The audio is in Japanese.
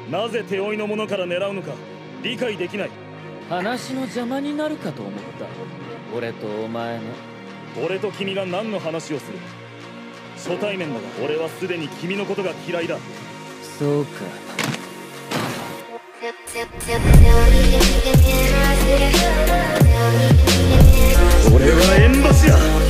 なぜ手負いの者から狙うのか理解できない。 話の邪魔になるかと思った。俺とお前の。 俺と君が何の話をする。初対面だが俺はすでに君のことが嫌いだ。 そうか。 俺は縁橋だ。